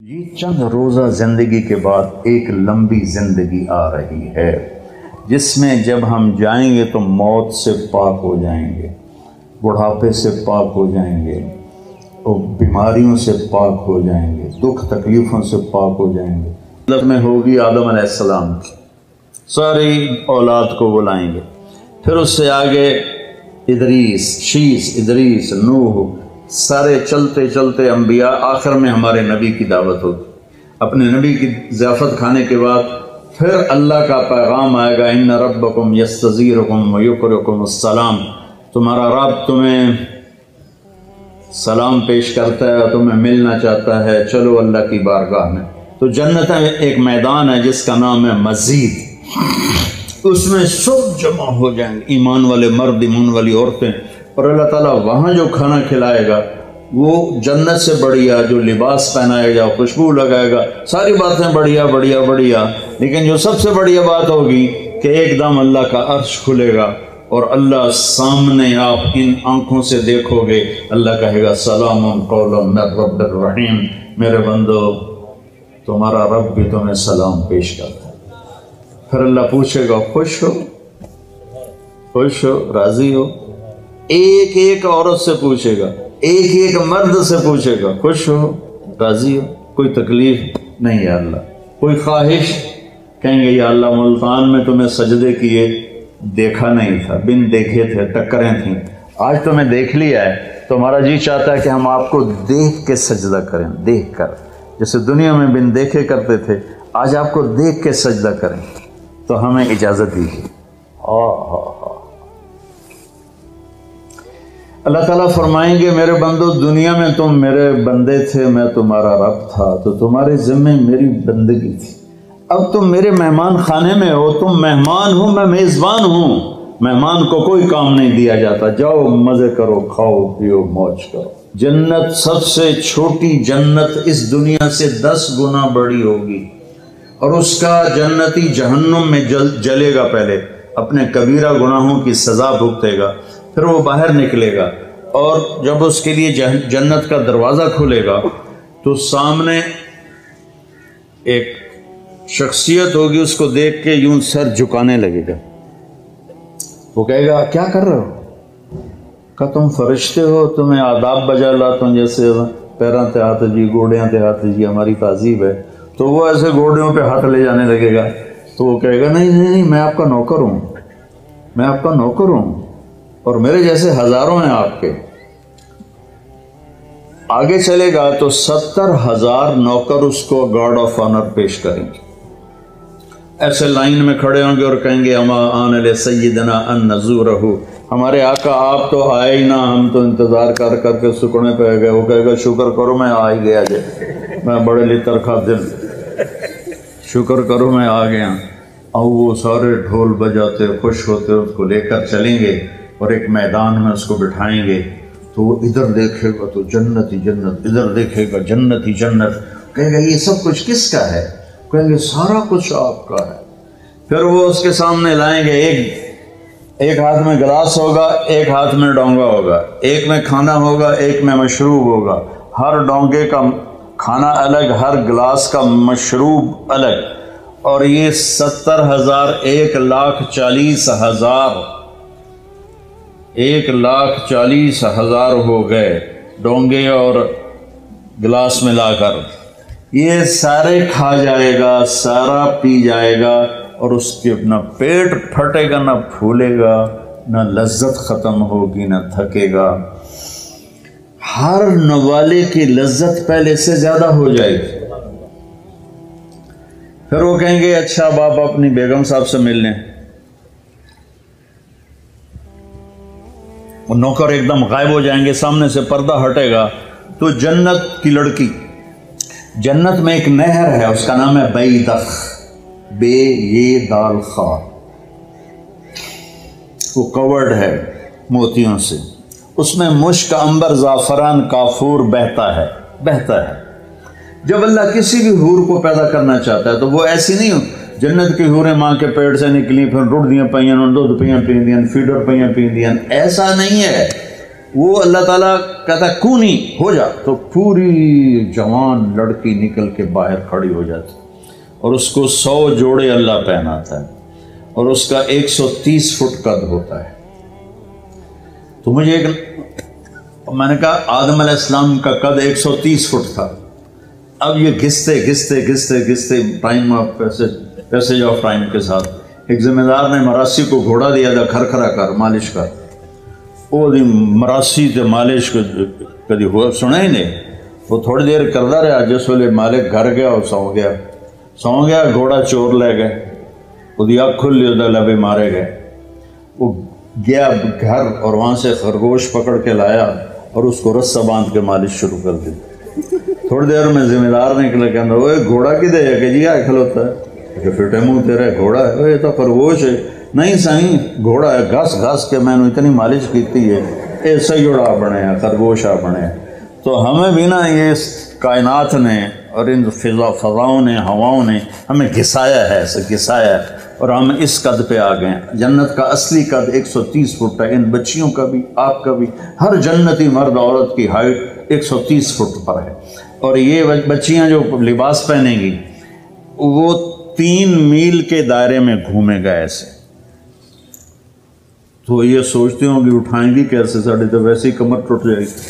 یہ چند روزہ زندگی کے بعد ایک لمبی زندگی آ رہی ہے جس میں جب ہم جائیں گے تو موت سے پاک ہو جائیں گے، بڑھاپے سے پاک ہو جائیں گے، اور بیماریوں سے پاک ہو جائیں گے، دکھ تکلیفوں سے پاک ہو جائیں گے۔ مطلب میں ہوگی آدم علیہ السلام کی ساری اولاد کو بلائیں گے، پھر اس سے آگے ادریس، شیس، ادریس، نوح، سارے چلتے چلتے انبیاء، آخر میں ہمارے نبی کی دعوت ہوگی۔ اپنے نبی کی ضیافت کھانے کے بعد پھر اللہ کا پیغام آئے گا، ان ربکم یستزیرکم ویقرکم السلام، تمہارا رب تمہیں سلام پیش کرتا ہے اور تمہیں ملنا چاہتا ہے، چلو اللہ کی بارگاہ میں۔ تو جنت ایک میدان ہے جس کا نام ہے مزید، اس میں سب جمع ہو جائیں گے، ایمان والے مرد، ایمان والی عورتیں، اور اللہ تعالیٰ وہاں جو کھانا کھلائے گا وہ جنت سے بڑھیا، جو لباس پہنائے گا، خوشبو لگائے گا، ساری باتیں بڑھیا بڑھیا بڑھیا، لیکن جو سب سے بڑھیا بات ہوگی کہ ایک دم اللہ کا عرش کھلے گا اور اللہ سامنے، آپ ان آنکھوں سے دیکھو گے، اللہ کہے گا سلام قولا من رب الرحیم، میرے بندو تمہارا رب بھی تمہیں سلام پیش کرتا ہے۔ پھر اللہ پوچھے گا خوش ہو، خوش ہو، راضی ہو؟ ایک ایک عورت سے پوچھے گا، ایک ایک مرد سے پوچھے گا، خوش ہو، راضی ہو؟ کوئی تکلیف نہیں یا اللہ، کوئی خواہش؟ کہیں گے یا اللہ ملتان میں تمہیں سجدے کیے دیکھا نہیں تھا، بن دیکھے تھے، ٹکریں تھیں، آج تمہیں دیکھ لیا ہے، تمہارا جی چاہتا ہے کہ ہم آپ کو دیکھ کے سجدہ کریں، دیکھ کر، جیسے دنیا میں بن دیکھے کرتے تھے، آج آپ کو دیکھ کے سجدہ کریں، تو ہمیں اجازت دیجیے۔ اللہ تعالیٰ فرمائیں گے میرے بندو دنیا میں تم میرے بندے تھے، میں تمہارا رب تھا، تو تمہارے ذمہ میری بندگی تھی، اب تم میرے مہمان خانے میں ہو، تم مہمان ہو، میں میزبان ہوں، مہمان کو کوئی کام نہیں دیا جاتا، جاؤ مزے کرو، کھاؤ پیو، موج کرو۔ جنت سب سے چھوٹی جنت اس دنیا سے 10 گنا بڑی ہوگی، اور اس کا جنتی جہنم میں جلے گا، پہلے اپنے کبیرہ گناہوں کی سزا بھگتے گا، پھر وہ باہر نکلے گا، اور جب اس کے لیے جنت کا دروازہ کھلے گا تو سامنے ایک شخصیت ہوگی، اس کو دیکھ کے یوں سر جھکانے لگے گا، وہ کہے گا کیا کر رہے ہو؟ کہ تم فرشتے ہو، تمہیں آداب بجا لاتا ہوں، جیسے پیراں تے ہاتھ جی، گوڑیاں تے ہاتھ جی، ہماری تہذیب ہے، تو وہ ایسے گوڑیوں پہ ہاتھ لے جانے لگے گا، تو وہ کہے گا نہیں نہیں نہیں، میں آپ کا نوکر ہوں، میں آپ کا نوکر ہوں، اور میرے جیسے ہزاروں ہیں آپ کے۔ آگے چلے گا تو 70,000 نوکر اس کو گارڈ آف آنر پیش کریں گے، ایسے لائن میں کھڑے ہوں گے اور کہیں گے اما آن علی سیدنا ان نزورہ، ہمارے آقا آپ تو آئے ہی نہ، ہم تو انتظار کر کر کے سکڑے پہ گئے۔ وہ کہے گا شکر کرو میں آ ہی گیا، میں بڑے لطر کھا دل، شکر کرو میں آ گیا۔ اور وہ سارے ڈھول بجاتے خوش ہوتے اس کو لے کر چلیں گے، اور ایک میدان میں اس کو بٹھائیں گے، تو وہ ادھر دیکھے گا تو جنت ہی جنت، ادھر دیکھے گا جنت ہی جنت، کہے گا یہ سب کچھ کس کا ہے؟ کہیں گے سارا کچھ آپ کا ہے۔ پھر وہ اس کے سامنے لائیں گے، ایک ہاتھ میں گلاس ہوگا، ایک ہاتھ میں ڈونگا ہوگا، ایک میں کھانا ہوگا، ایک میں مشروب ہوگا، ہر ڈونگے کا کھانا الگ، ہر گلاس کا مشروب الگ، اور یہ 70,000 1,40,000 1,40,000 ہو گئے ڈونگے اور گلاس ملا کر، یہ سارے کھا جائے گا، سارا پی جائے گا، اور اس کے نہ پیٹ پھٹے گا، نہ پھولے گا، نہ لذت ختم ہوگی، نہ تھکے گا، ہر نوالے کی لذت پہلے سے زیادہ ہو جائے گی۔ پھر وہ کہیں گے اچھا اب آپ اپنی بیگم صاحب سے مل لیں، وہ نوکر ایک دم غائب ہو جائیں گے، سامنے سے پردہ ہٹے گا، تو جنت کی لڑکی، جنت میں ایک نہر ہے، اس کا نام ہے بیدخ، بے یہ دال خا، وہ کورڈ ہے موتیوں سے، اس میں مشک، عنبر، زعفران، کافور بہتا ہے، بہتا ہے۔ جب اللہ کسی بھی حور کو پیدا کرنا چاہتا ہے تو وہ ایسی نہیں ہو، جنت کی حوریں ماں کے پیٹ سے نکلی، پھر رڑ دیاں پئیاں، دودھ پئیاں پیندیاں، فیڈر پئیاں پیندیاں، ایسا نہیں ہے۔ وہ اللہ تعالیٰ کہتا ہے کونی ہو جا، تو پوری جوان لڑکی نکل کے باہر کھڑی ہو جاتی، اور اس کو 100 جوڑے اللہ پہناتا ہے، اور اس کا 130 فٹ قد ہوتا ہے۔ تو مجھے میں نے کہا آدم علیہ السلام کا قد 130 فٹ تھا، اب یہ گھستے time of passage of time کے ساتھ ایک ذمہ دار نے مراسی کو گھوڑا دیا تھا، کھرکھرا کر مالش کر، وہ مراسی تے مالش کو کدی ہوا سنا ہی نہیں، وہ تھوڑی دیر کرتا رہا، جس ویلے مالک گھر گیا اور سو گیا، گھوڑا چور لے گئے، وہ اکھ کھلی، وہ لبے مارے گئے، وہ گیا گھر اور وہاں سے خرگوش پکڑ کے لایا اور اس کو رسہ باندھ کے مالش شروع کر دی۔ تھوڑی دیر میں ذمہ دار نکلے کہ وہ گھوڑا کدے ہے کہ جی آئے کھلوتا ہے کہ فٹے منہ تیرے گھوڑا ہے، یہ تو خرگوش ہے، نہیں سائیں گھوڑا ہے، گھس کے میں نے اتنی مالش کیتی ہے ایسا جوڑا بنے ہیں، خرگوشا بنے ہیں۔ تو ہمیں بھی نا یہ کائنات نے اور ان فضاؤں نے، ہواؤں نے ہمیں گھسایا ہے، اور ہم اس قد پہ آ گئے ہیں۔ جنت کا اصلی قد 130 فٹ ہے، ان بچیوں کا بھی، آپ کا بھی، ہر جنتی مرد عورت کی ہائٹ 130 فٹ پر ہے، اور یہ بچیاں جو لباس پہنیں گی وہ 3 میل کے دائرے میں گھومے گا ایسے۔ تو یہ سوچتے ہوں کہ اٹھائیں گی کیسے، ساڑھے تو ویسے ہی کمر ٹوٹ جائے گی۔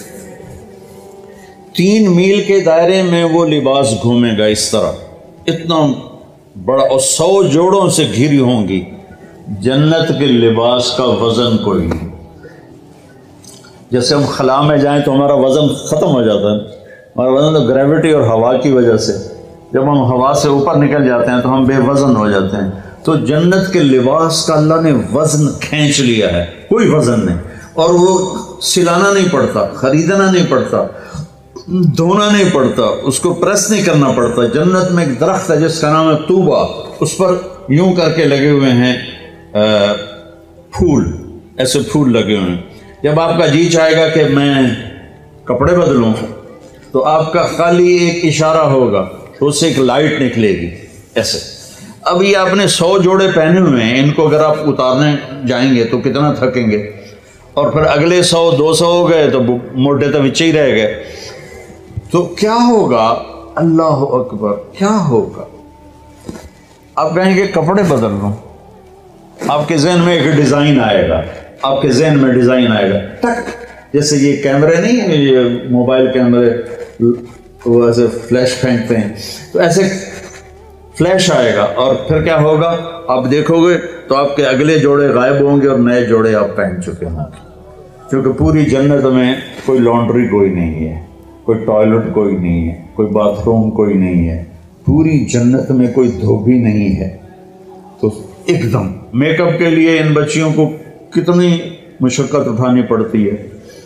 3 میل کے دائرے میں وہ لباس گھومے گا اس طرح، اتنا بڑا، اور 100 جوڑوں سے گھری ہوں گی۔ جنت کے لباس کا وزن کوئی نہیں، جیسے ہم خلا میں جائیں تو ہمارا وزن ختم ہو جاتا ہے، ہمارا وزن تو گریوٹی اور ہوا کی وجہ سے، جب ہم ہوا سے اوپر نکل جاتے ہیں تو ہم بے وزن ہو جاتے ہیں۔ تو جنت کے لباس کا اللہ نے وزن کھینچ لیا ہے، کوئی وزن نہیں، اور وہ سلانا نہیں پڑتا، خریدنا نہیں پڑتا، دھونا نہیں پڑتا، اس کو پریس نہیں کرنا پڑتا۔ جنت میں ایک درخت ہے جس کا نام ہے طوبہ، اس پر یوں کر کے لگے ہوئے ہیں پھول، ایسے پھول لگے ہوئے ہیں۔ جب آپ کا جی چاہے گا کہ میں کپڑے بدلوں تو آپ کا خالی ایک اشارہ ہوگا تو اس سے ایک لائٹ نکلے گی ایسے۔ اب یہ آپ نے 100 جوڑے پہنے ہوئے ہیں، ان کو اگر آپ اتارنے جائیں گے تو کتنا تھکیں گے، اور پھر اگلے 100 200 ہو گئے تو موٹے تو بچے ہی رہ گئے۔ تو کیا ہوگا، اللہ اکبر، کیا ہوگا؟ آپ کہیں گے کپڑے بدل لوں، آپ کے ذہن میں ایک ڈیزائن آئے گا، آپ کے ذہن میں ڈیزائن آئے گا، ٹک، جیسے یہ کیمرے نہیں، یہ موبائل کیمرے وہ ایسے فلیش پھینکتے ہیں، تو ایسے فلیش آئے گا، اور پھر کیا ہوگا، آپ دیکھو گے تو آپ کے اگلے جوڑے غائب ہوں گے اور نئے جوڑے آپ پہن چکے ہوں گے، کیونکہ پوری جنت میں کوئی لانڈری کوئی نہیں ہے، کوئی ٹوائلٹ کوئی نہیں ہے، کوئی باتھ روم کوئی نہیں ہے، پوری جنت میں کوئی دھوبی نہیں ہے۔ تو ایک دم میک اپ کے لیے ان بچیوں کو کتنی مشقت اٹھانی پڑتی ہے،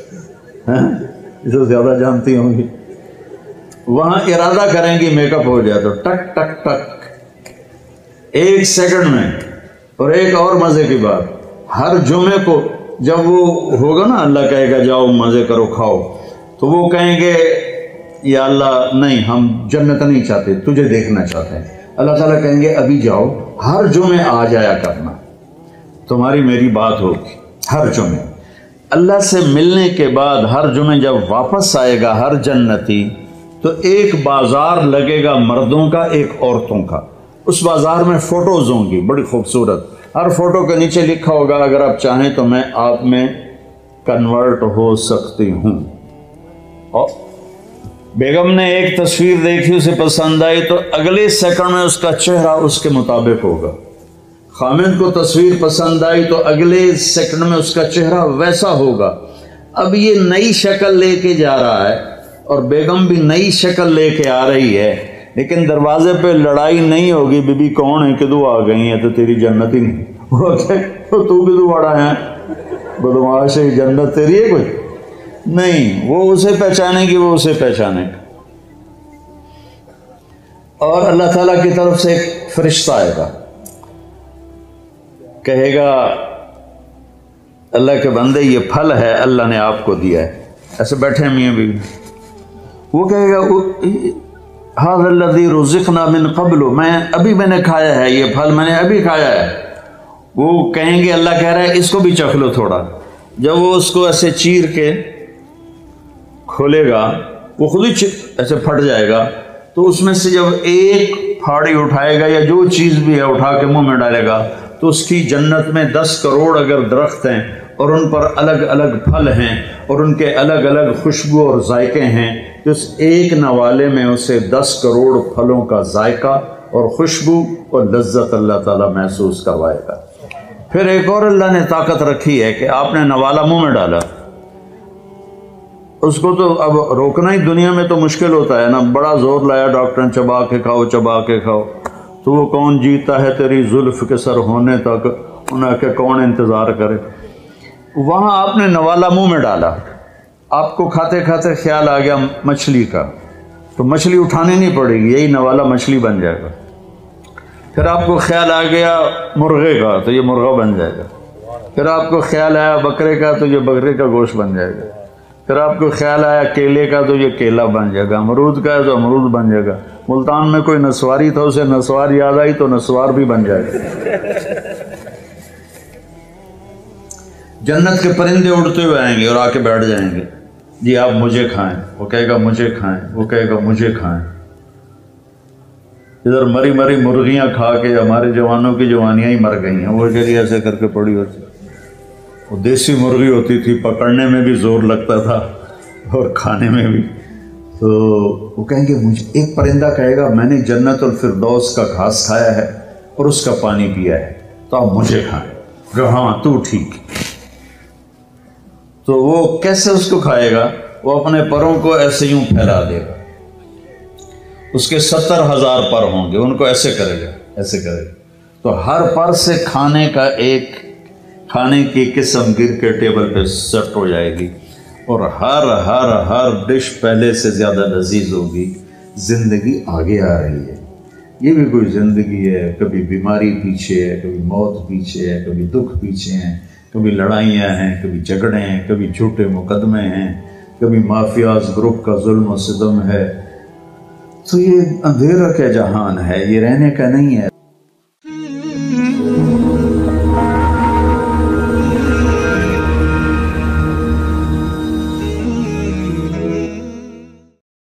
اسے زیادہ جانتی ہوں گی۔ وہاں ارادہ کریں گی میک اپ ہو جائے تو ٹک ٹک ٹک 1 سیکنڈ میں۔ اور ایک اور مزے کی بات، ہر جمعے کو جب وہ ہوگا نا، اللہ کہے گا جاؤ مزے کرو کھاؤ، تو وہ کہیں گے یا اللہ نہیں، ہم جنت نہیں چاہتے، تجھے دیکھنا چاہتے ہیں۔ اللہ تعالیٰ کہیں گے ابھی جاؤ، ہر جمعے آ جایا کرنا، تمہاری میری بات ہوگی ہر جمعے۔ اللہ سے ملنے کے بعد ہر جمعے جب واپس آئے گا ہر جنتی، تو ایک بازار لگے گا مردوں کا، ایک عورتوں کا۔ اس بازار میں فوٹوز ہوں گی بڑی خوبصورت، ہر فوٹو کے نیچے لکھا ہوگا اگر آپ چاہیں تو میں آپ میں کنورٹ ہو سکتی ہوں۔ اور بیگم نے ایک تصویر دیکھی، اسے پسند آئی تو اگلے سیکنڈ میں اس کا چہرہ اس کے مطابق ہوگا۔ خامد کو تصویر پسند آئی تو اگلے سیکنڈ میں اس کا چہرہ ویسا ہوگا۔ اب یہ نئی شکل لے کے جا رہا ہے اور بیگم بھی نئی شکل لے کے آ رہی ہے، لیکن دروازے پہ لڑائی نہیں ہوگی، بی بی کون ہے کہ تو آ گئی ہے تو تیری جنت ہی نہیں، تو بھی تو بڑا ہے بدماش ہے، جنت تیری ہے کوئی نہیں۔ وہ اسے پہچانے گی، وہ اسے پہچانے گا۔ اور اللہ تعالیٰ کی طرف سے ایک فرشتہ آئے گا، کہے گا اللہ کے بندے یہ پھل ہے اللہ نے آپ کو دیا ہے، ایسے بیٹھے میاں بیوی، وہ کہے گا ھذا الذی رزقنا من قبل، میں نے کھایا ہے یہ پھل، میں نے ابھی کھایا ہے۔ وہ کہیں گے اللہ کہہ رہا ہے اس کو بھی چکھ لو تھوڑا۔ جب وہ اس کو ایسے چیر کے کھولے گا وہ خود ہی ایسے پھٹ جائے گا، تو اس میں سے جب ایک پھاڑی اٹھائے گا یا جو چیز بھی ہے اٹھا کے منہ میں ڈالے گا تو اس کی جنت میں 10 کروڑ اگر درخت ہیں اور ان پر الگ الگ پھل ہیں اور ان کے الگ الگ خوشبو اور ذائقے ہیں، تو اس ایک نوالے میں اسے 10 کروڑ پھلوں کا ذائقہ اور خوشبو اور لذت اللہ تعالیٰ محسوس کروائے گا۔ پھر ایک اور اللہ نے طاقت رکھی ہے کہ آپ نے نوالا منہ میں ڈالا، اس کو تو اب روکنا ہی دنیا میں تو مشکل ہوتا ہے نا، بڑا زور لایا ڈاکٹر نے چبا کے کھاؤ چبا کے کھاؤ، تو وہ کون جیتا ہے تیری زلف کے سر ہونے تک، انہیں کہ کون انتظار کرے۔ وہاں آپ نے نوالا منہ میں ڈالا، آپ کو کھاتے کھاتے خیال آ گیا مچھلی کا، تو مچھلی اٹھانی نہیں پڑے گی، یہی نوالا مچھلی بن جائے گا۔ پھر آپ کو خیال آ گیا مرغے کا، تو یہ مرغا بن جائے گا۔ پھر آپ کو خیال آیا بکرے کا، تو یہ بکرے کا گوشت بن جائے گا۔ پھر آپ کو خیال آیا کیلے کا، تو یہ کیلا بن جائے گا۔ امرود کا ہے تو امرود بن جائے گا۔ ملتان میں کوئی نسواری تھا، اسے نسوار یاد آئی تو نسوار بھی بن جائے گا۔ جنت کے پرندے اڑتے ہوئے آئیں گے اور آ کے بیٹھ جائیں گے، جی آپ مجھے کھائیں، وہ کہے گا مجھے کھائیں، وہ کہے گا مجھے کھائیں۔ ادھر مری مری مرغیاں کھا کے ہمارے جوانوں کی جوانیاں ہی مر گئی ہیں، وہ چلیے ایسے کر کے پڑی ہوتی، وہ دیسی مرغی ہوتی تھی، پکڑنے میں بھی زور لگتا تھا اور کھانے میں بھی۔ تو وہ کہیں گے مجھے، ایک پرندہ کہے گا میں نے جنت الفردوس کا گھاس کھایا ہے اور اس کا پانی پیا ہے، تو آپ مجھے کھائیں۔ کہ ہاں تو ٹھیک۔ تو وہ کیسے اس کو کھائے گا؟ وہ اپنے پروں کو ایسے یوں پھیلا دے گا، اس کے 70,000 پر ہوں گے، ان کو ایسے کرے گا، ایسے کرے گا، تو ہر پر سے کھانے کا ایک کھانے کی قسم گر کے ٹیبل پہ سیٹ ہو جائے گی، اور ہر ڈش پہلے سے زیادہ لذیذ ہوگی۔ زندگی آگے آ رہی ہے، یہ بھی کوئی زندگی ہے، کبھی بیماری پیچھے ہے، کبھی موت پیچھے ہے، کبھی دکھ پیچھے ہیں، کبھی لڑائیاں ہیں، کبھی جھگڑے ہیں، کبھی جھوٹے مقدمے ہیں، کبھی مافیاز گروپ کا ظلم و ستم ہے۔ تو یہ اندھیرا کا جہان ہے، یہ رہنے کا نہیں ہے۔